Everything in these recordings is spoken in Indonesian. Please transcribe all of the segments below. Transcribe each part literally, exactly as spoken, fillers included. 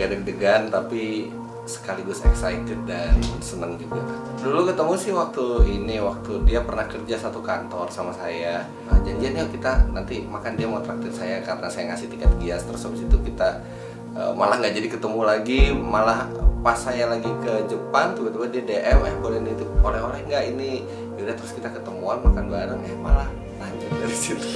agak deg-degan tapi sekaligus excited dan senang juga. Dulu ketemu sih waktu ini, waktu dia pernah kerja satu kantor sama saya. Nah, janjian yuk kita nanti makan, dia mau traktir saya karena saya ngasih tiket gias. Terus habis itu kita uh, malah nggak jadi ketemu lagi, malah pas saya lagi ke Jepang tiba-tiba dia D M, eh boleh nitip oleh-oleh nggak ini? Yaudah, terus kita ketemuan makan bareng, eh malah lanjut dari situ.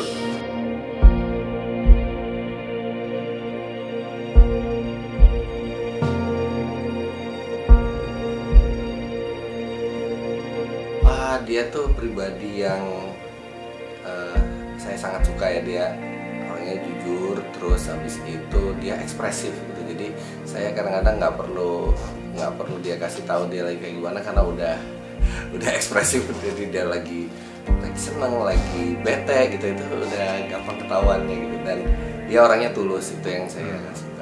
Dia tuh pribadi yang uh, saya sangat suka ya, dia orangnya jujur, terus habis itu dia ekspresif gitu. Jadi saya kadang-kadang nggak perlu nggak perlu dia kasih tahu dia lagi kayak gimana karena udah udah ekspresif gitu. Jadi dia lagi lagi seneng, lagi bete gitu, itu udah gampang ketahuannya gitu. Dan dia orangnya tulus, itu yang saya suka.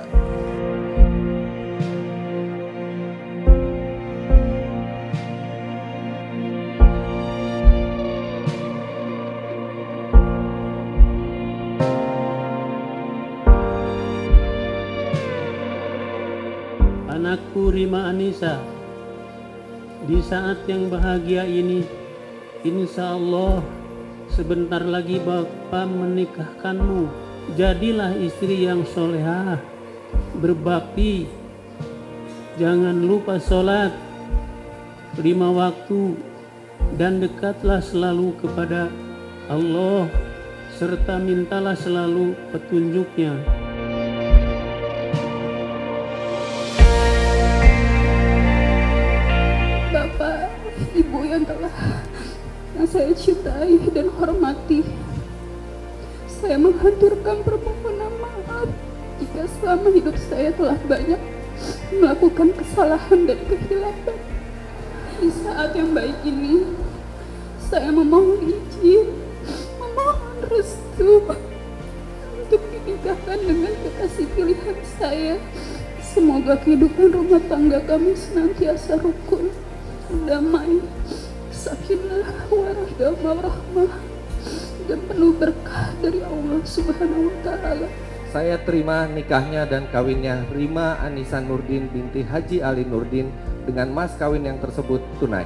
Anakku Rima Anissa, di saat yang bahagia ini, insya Allah sebentar lagi Bapak menikahkanmu. Jadilah istri yang solehah, berbakti, jangan lupa sholat lima waktu, dan dekatlah selalu kepada Allah, serta mintalah selalu petunjuknya. Ibu yang telah yang saya cintai dan hormati, saya menghaturkan permohonan maaf jika selama hidup saya telah banyak melakukan kesalahan dan kehilapan. Di saat yang baik ini, saya memohon izin, memohon restu untuk dinikahkan dengan kekasih pilihan saya. Semoga kehidupan rumah tangga kami senantiasa rukun, damai, sakinah, warahmah, warahmah, dan penuh berkah dari Allah Subhanahu wa Ta'ala. Saya terima nikahnya dan kawinnya Rima Anissa Nurdin binti Haji Ali Nurdin dengan mas kawin yang tersebut tunai.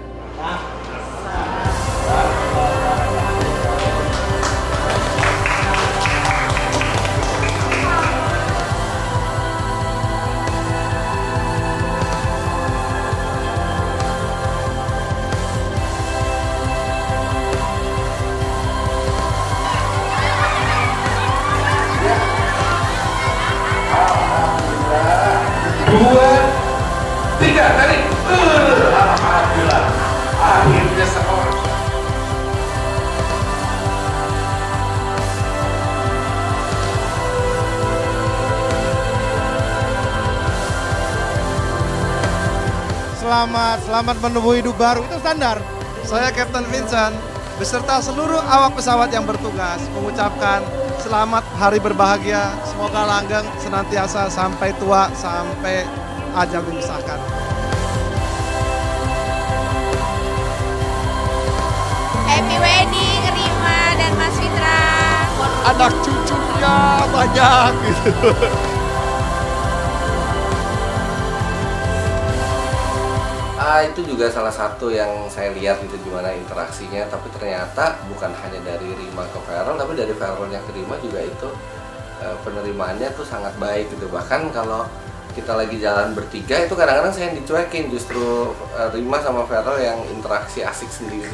Dua, tiga, tarik. Uh, Alhamdulillah, akhirnya seorang. Selamat, selamat menempuh hidup baru, itu standar. Saya Kapten Vincent beserta seluruh awak pesawat yang bertugas mengucapkan selamat hari berbahagia, semoga langgeng senantiasa sampai tua, sampai ajal memisahkan. Happy wedding Rima dan Mas Fitra. Anak cucunya banyak gitu. Ah, itu juga salah satu yang saya lihat itu gimana interaksinya, tapi ternyata bukan hanya dari Rima ke Feral, tapi dari Feralnya ke Rima juga itu e, penerimaannya tuh sangat baik gitu. Bahkan kalau kita lagi jalan bertiga itu kadang-kadang saya yang dicuekin, justru e, Rima sama Feral yang interaksi asik sendiri.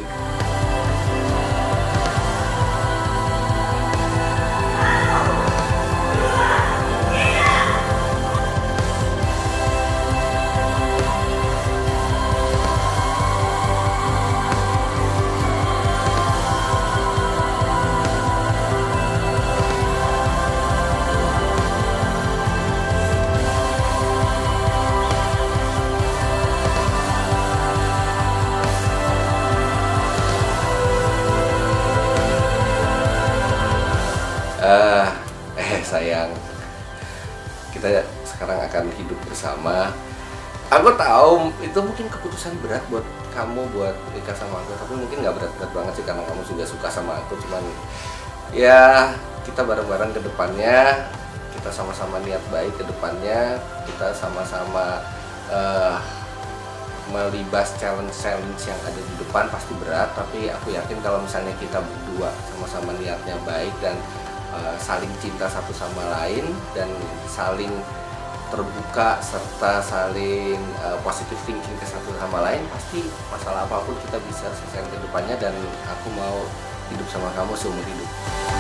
Uh, eh sayang, kita sekarang akan hidup bersama. Aku tahu itu mungkin keputusan berat buat kamu buat nikah sama aku, tapi mungkin nggak berat-berat banget sih karena kamu juga suka sama aku. Cuman ya kita bareng-bareng ke depannya, kita sama-sama niat baik ke depannya, kita sama-sama uh, melibas challenge-challenge yang ada di depan pasti berat, tapi aku yakin kalau misalnya kita berdua sama-sama niatnya baik dan uh, saling cinta satu sama lain dan saling terbuka serta saling uh, positive thinking ke satu sama lain, pasti masalah apapun kita bisa selesaikan ke depannya dan aku mau hidup sama kamu seumur hidup.